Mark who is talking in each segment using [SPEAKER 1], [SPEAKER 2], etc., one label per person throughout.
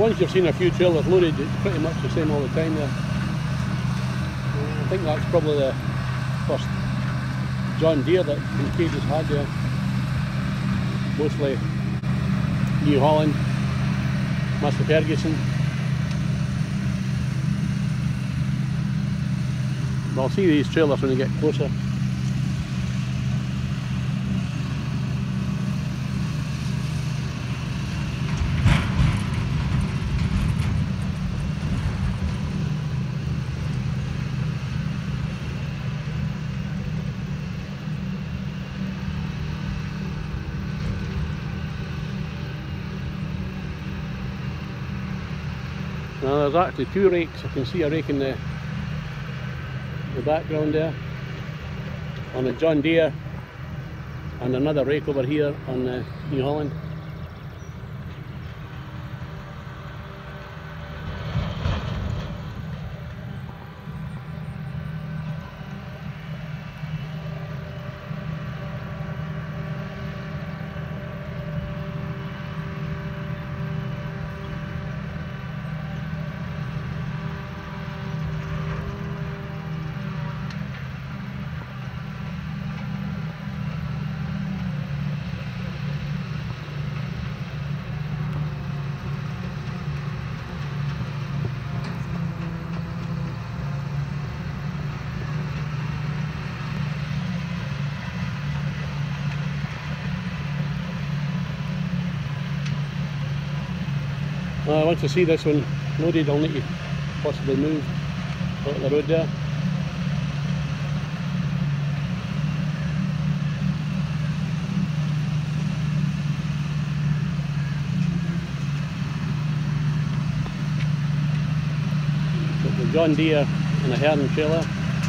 [SPEAKER 1] once you've seen a few trailers loaded, it's pretty much the same all the time there. I think that's probably the first John Deere that Kincaid has had there. Mostly New Holland, Massey Ferguson. But I'll see these trailers when you get closer. Now there's actually two rakes. I can see a rake in the background there on the John Deere, and another rake over here on the New Holland. I want to see this one loaded. I'll need to possibly move out the road there. Got the John Deere and a Herden trailer.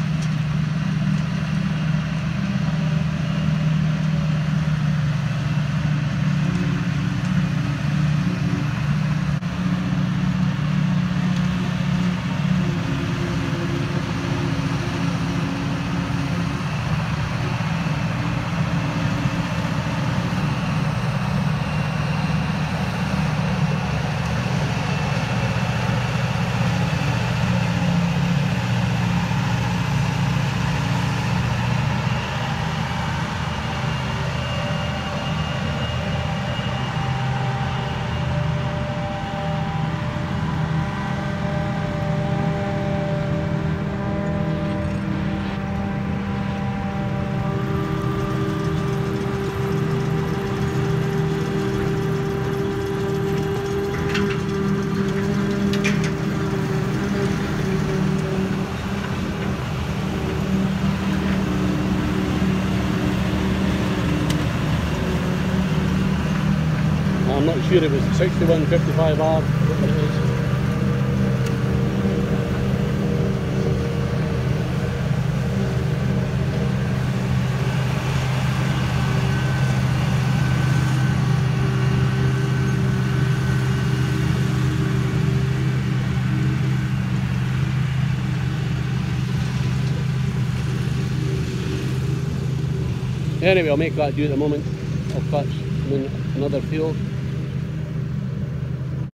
[SPEAKER 1] I'm not sure it was 6155R, whatever it is. Anyway, I'll make that do at the moment. I'll catch them in another field.